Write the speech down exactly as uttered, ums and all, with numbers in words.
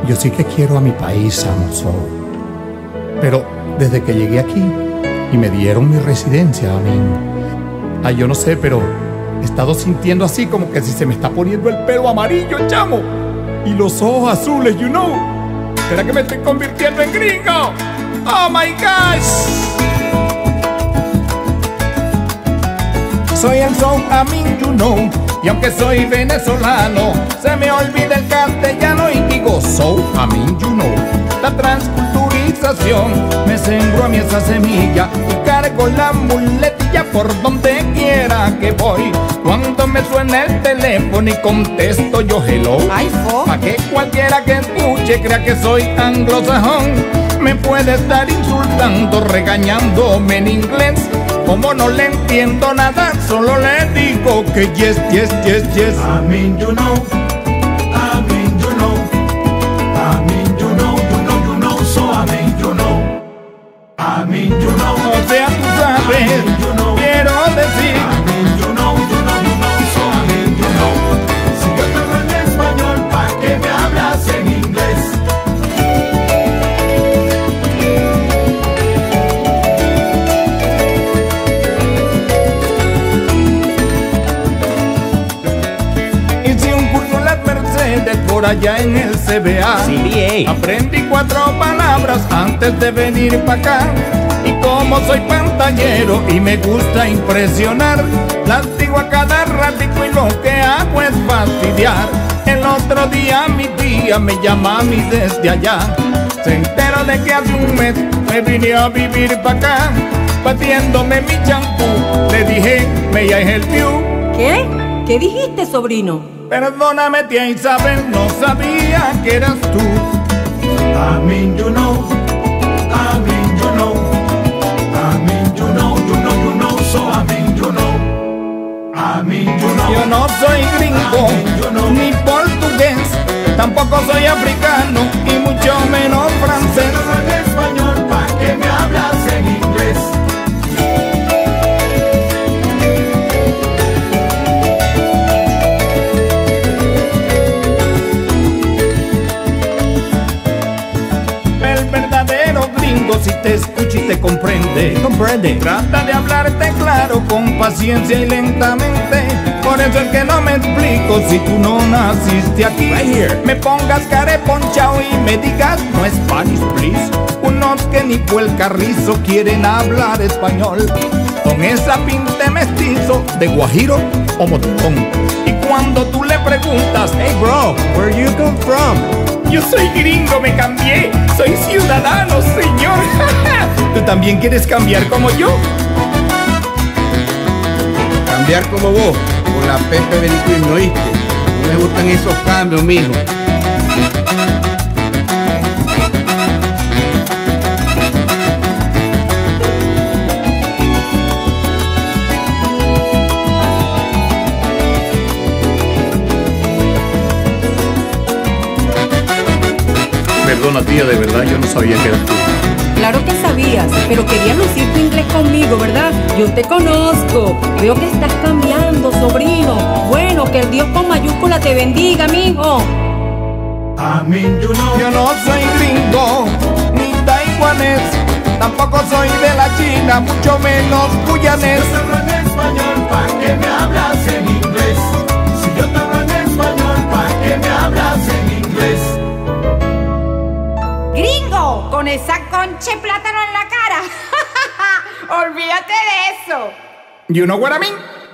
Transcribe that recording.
Yo sí que quiero a mi país, amo soul. Pero desde que llegué aquí y me dieron mi residencia, a mí, ay, yo no sé, pero he estado sintiendo así como que si se me está poniendo el pelo amarillo, chamo, y los ojos azules, you know. ¿Será que me estoy convirtiendo en gringo? Oh my gosh. Soy el soul, I mean you know. Y aunque soy venezolano, se me olvida el castellano y digo so, I mean you know. La transculturización me sembró a mí esa semilla y cargo la muletilla por donde quiera que voy. Cuando me suena el teléfono y contesto yo hello, pa' que cualquiera que escuche crea que soy anglosajón. Me puede estar insultando, regañándome en inglés. Como no le entiendo nada, solo le digo que yes, yes, yes, yes. I mean you know, I mean you know, I mean you know, you know, you know, so I mean you know, I mean you know. O sea, tú sabes, I mean, you know, quiero decir, I mean you know, you know, you know, so I mean you know. Si yo te hablo en español, ¿pa' qué me hablas en inglés? por allá en el C B A, C B A. Aprendí cuatro palabras antes de venir para acá. Y como soy pantallero y me gusta impresionar, las digo a cada ratico y lo que hago es fastidiar. El otro día mi tía me llama a mí desde allá. Se enteró de que hace un mes me vine a vivir para acá. Batiéndome mi champú, le dije, may I help you? ¿Qué? ¿Qué dijiste, sobrino? Perdóname, tía Isabel, no sabía que eras tú. I mean you know, I mean you know, I mean you know, you know, you know, so I mean you know, I mean you know. Yo no soy gringo, I mean, you know, ni portugués, tampoco soy africano y mucho menos francés. Si hablo en español, ¿pa' qué me hablas en inglés? Si te escucha y te comprende, comprende. Trata de hablarte claro, con paciencia y lentamente. Por eso es que no me explico si tú no naciste aquí. Right here. Me pongas careponchao y me digas no Spanish, please. Unos que ni por el carrizo quieren hablar español, con esa pinta mestizo de guajiro o montón. Y cuando tú le preguntas, Hey bro, where you come from? yo soy gringo, me cambié, soy ciudadano, señor. ¿Tú también quieres cambiar como yo? Cambiar como vos, con la Pepe Beniquín, ¿no oíste? No me gustan esos cambios, mijo. Perdona, tía, de verdad yo no sabía que eras tú. Claro que sabías, pero querías lucir tu inglés conmigo, ¿verdad? Yo te conozco. Veo que estás cambiando, sobrino. Bueno, que el Dios con mayúscula te bendiga, mijo. I mean you know, Yo no soy gringo, ni taiwanés, tampoco soy de la China, mucho menos guyanés. si yo te hablo en español, ¿pa' qué me hablas en inglés? Si yo te hablo en español, ¿pa' qué me hablas en inglés? ¡Gringo! Con esa concha de plátano en la cara. Olvídate de eso. You know what I mean?